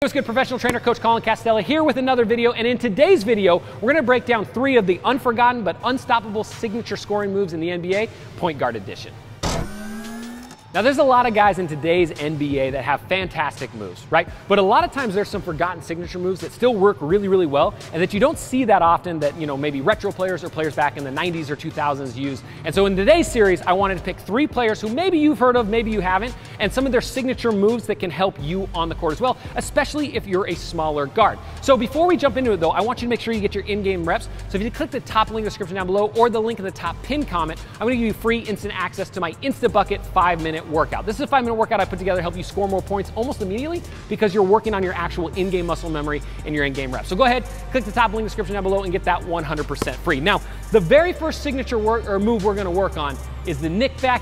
What's good, professional trainer Coach Colin Castella here with another video, and in today's video we're going to break down 3 of the unforgotten but unstoppable signature scoring moves in the NBA, Point Guard Edition. Now there's a lot of guys in today's NBA that have fantastic moves, right? But a lot of times there's some forgotten signature moves that still work really, really well and that you don't see that often that, maybe retro players or players back in the 90s or 2000s use. And so in today's series, I wanted to pick 3 players who maybe you've heard of, maybe you haven't, and some of their signature moves that can help you on the court as well, especially if you're a smaller guard. So before we jump into it though, I want you to make sure you get your in-game reps. So if you click the top link in the description down below or the link in the top pinned comment, I'm gonna give you free instant access to my InstaBucket 5-minute workout. This is a 5-minute workout I put together to help you score more points almost immediately because you're working on your actual in-game muscle memory and your in-game reps. So go ahead, click the top link in the description down below and get that 100% free. Now, the very first signature move we're gonna work on is the Nick Van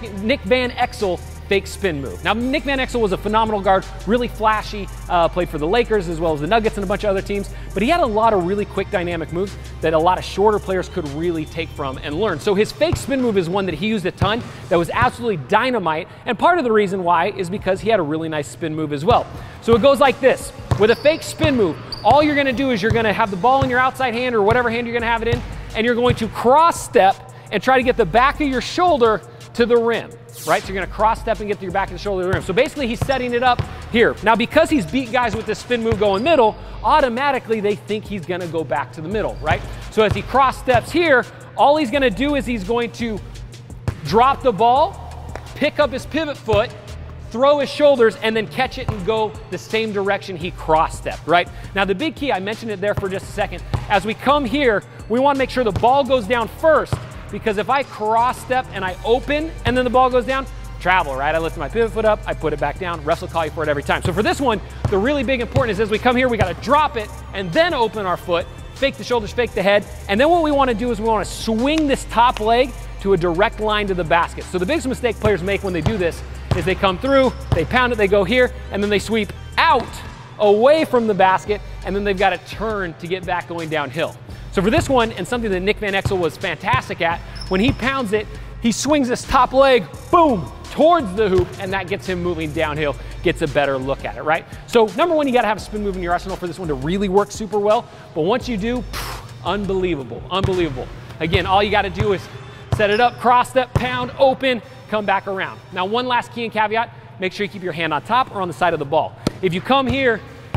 Exel fake spin move. Now, Nick Van Exel was a phenomenal guard, really flashy, played for the Lakers as well as the Nuggets and a bunch of other teams, but he had a lot of really quick dynamic moves that a lot of shorter players could really take from and learn. So his fake spin move is one that he used a ton that was absolutely dynamite, and part of the reason why is because he had a really nice spin move as well. So it goes like this. With a fake spin move, all you're gonna do is you're gonna have the ball in your outside hand or whatever hand you're gonna have it in, and you're going to cross step and try to get the back of your shoulder to the rim, right? So you're gonna cross step and get to your back and shoulder to the rim. So basically he's setting it up here. Now because he's beat guys with this spin move going middle, automatically they think he's gonna go back to the middle, right? So as he cross steps here, all he's gonna do is he's going to drop the ball, pick up his pivot foot, throw his shoulders, and then catch it and go the same direction he cross stepped, right? Now the big key, I mentioned it there for just a second, as we come here, we wanna make sure the ball goes down first, because if I cross step and I open and then the ball goes down, travel, right? I lift my pivot foot up, I put it back down, refs will call you for it every time. So for this one, the really big important is as we come here, we gotta drop it and then open our foot, fake the shoulders, fake the head, and then what we wanna do is we wanna swing this top leg to a direct line to the basket. So the biggest mistake players make when they do this is they come through, they pound it, they go here, and then they sweep out away from the basket, and then they've gotta turn to get back going downhill. So for this one, and something that Nick Van Exel was fantastic at, when he pounds it, he swings this top leg, boom, towards the hoop, and that gets him moving downhill, gets a better look at it, right? So number one, you gotta have a spin move in your arsenal for this one to really work super well, but once you do, unbelievable, unbelievable. Again, all you gotta do is set it up, cross step, pound, open, come back around. Now one last key and caveat, make sure you keep your hand on top or on the side of the ball. If you come here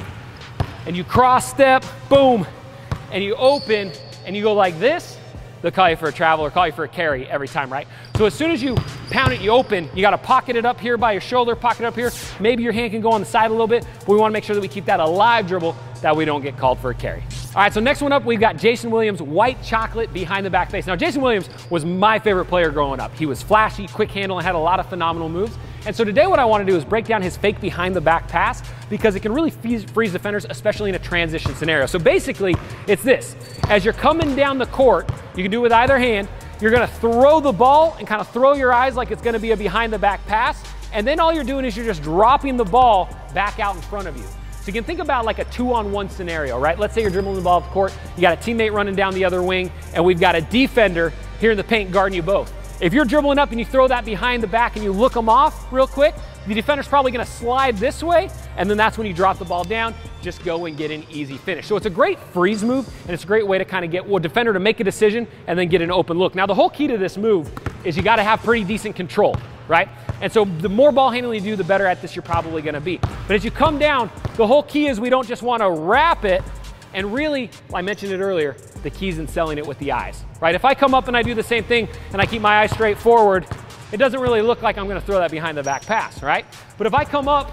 and you cross step, boom, and you open and you go like this, they'll call you for a travel or call you for a carry every time, right? So as soon as you pound it, you open, you gotta pocket it up here by your shoulder, pocket it up here. Maybe your hand can go on the side a little bit, but we wanna make sure that we keep that alive dribble that we don't get called for a carry. All right, so next one up, we've got Jason Williams, white chocolate behind the back face. Now, Jason Williams was my favorite player growing up. He was flashy, quick handle, and had a lot of phenomenal moves. And so today what I want to do is break down his fake behind the back pass because it can really freeze defenders, especially in a transition scenario. So basically, it's this. As you're coming down the court, you can do it with either hand, you're gonna throw the ball and kind of throw your eyes like it's gonna be a behind the back pass, and then all you're doing is you're just dropping the ball back out in front of you. So you can think about like a 2-on-1 scenario, right? Let's say you're dribbling the ball up the court, you got a teammate running down the other wing, and we've got a defender here in the paint guarding you both. If you're dribbling up and you throw that behind the back and you look them off real quick, the defender's probably gonna slide this way, and then that's when you drop the ball down, just go and get an easy finish. So it's a great freeze move, and it's a great way to kind of get a defender to make a decision and then get an open look. Now the whole key to this move is you gotta have pretty decent control, right? And so the more ball handling you do, the better at this you're probably gonna be. But as you come down, the whole key is we don't just wanna wrap it, and really, well, I mentioned it earlier, the key's in selling it with the eyes, right? If I come up and I do the same thing and I keep my eyes straight forward, it doesn't really look like I'm gonna throw that behind the back pass, right? But if I come up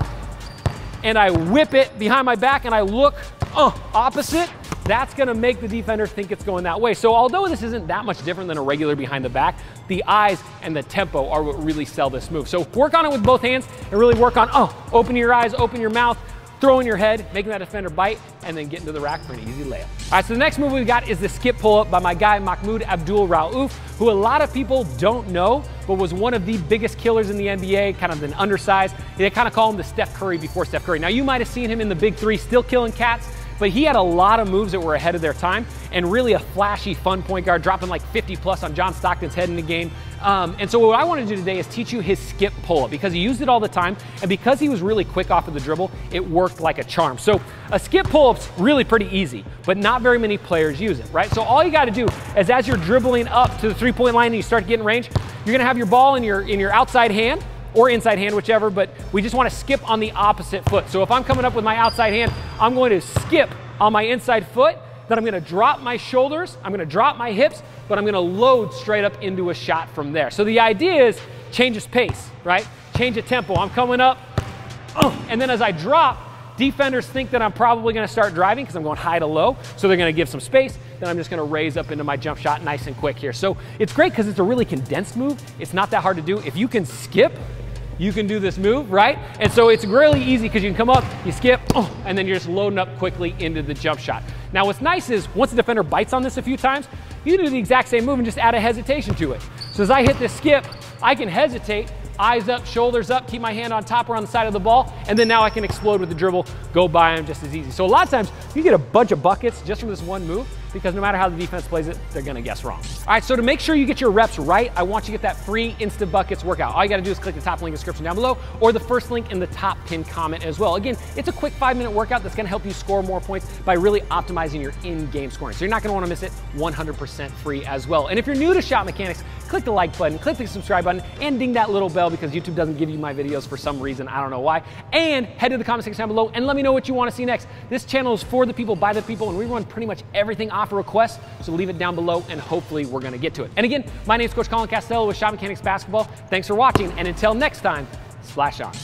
and I whip it behind my back and I look opposite, that's gonna make the defender think it's going that way. So although this isn't that much different than a regular behind the back, the eyes and the tempo are what really sell this move. So work on it with both hands and really work on, open your eyes, open your mouth, throwing your head, making that defender bite, and then getting to the rack for an easy layup. All right, so the next move we've got is the skip pull-up by my guy Mahmoud Abdul-Rauf, who a lot of people don't know, but was one of the biggest killers in the NBA, kind of an undersized. They kind of call him the Steph Curry before Steph Curry. Now, you might have seen him in the Big Three still killing cats, but he had a lot of moves that were ahead of their time and really a flashy, fun point guard, dropping like 50 plus on John Stockton's head in the game. And so what I want to do today is teach you his skip pull-up, because he used it all the time, and because he was really quick off of the dribble, it worked like a charm. So a skip pull-up's really pretty easy, but not very many players use it, right? So all you got to do is, as you're dribbling up to the three-point line and you start getting range, you're going to have your ball in your outside hand or inside hand, whichever, but we just want to skip on the opposite foot. So if I'm coming up with my outside hand, I'm going to skip on my inside foot, then I'm going to drop my shoulders, I'm going to drop my hips, but I'm going to load straight up into a shot from there. So the idea is change of pace, right? Change of tempo. I'm coming up, and then as I drop, defenders think that I'm probably going to start driving because I'm going high to low, so they're going to give some space. Then I'm just going to raise up into my jump shot nice and quick here. So it's great because it's a really condensed move. It's not that hard to do. If you can skip, you can do this move, right? And so it's really easy because you can come up, you skip, and then you're just loading up quickly into the jump shot. Now what's nice is once the defender bites on this a few times, you can do the exact same move and just add a hesitation to it. So as I hit this skip, I can hesitate, eyes up, shoulders up, keep my hand on top or on the side of the ball, and then now I can explode with the dribble, go by them just as easy. So a lot of times you get a bunch of buckets just from this one move, because no matter how the defense plays it, they're gonna guess wrong. All right, so to make sure you get your reps right, I want you to get that free Instant Buckets workout. All you gotta do is click the top link in the description down below, or the first link in the top pinned comment as well. Again, it's a quick 5-minute workout that's gonna help you score more points by really optimizing your in-game scoring. So you're not gonna wanna miss it, 100% free as well. And if you're new to Shot Mechanics, click the like button, click the subscribe button, and ding that little bell, because YouTube doesn't give you my videos for some reason, I don't know why. And head to the comment section down below and let me know what you wanna see next. This channel is for the people, by the people, and we run pretty much everything off a request. So leave it down below and hopefully we're gonna get to it. And again, my name is Coach Colin Castello with Shot Mechanics Basketball. Thanks for watching, and until next time, splash on.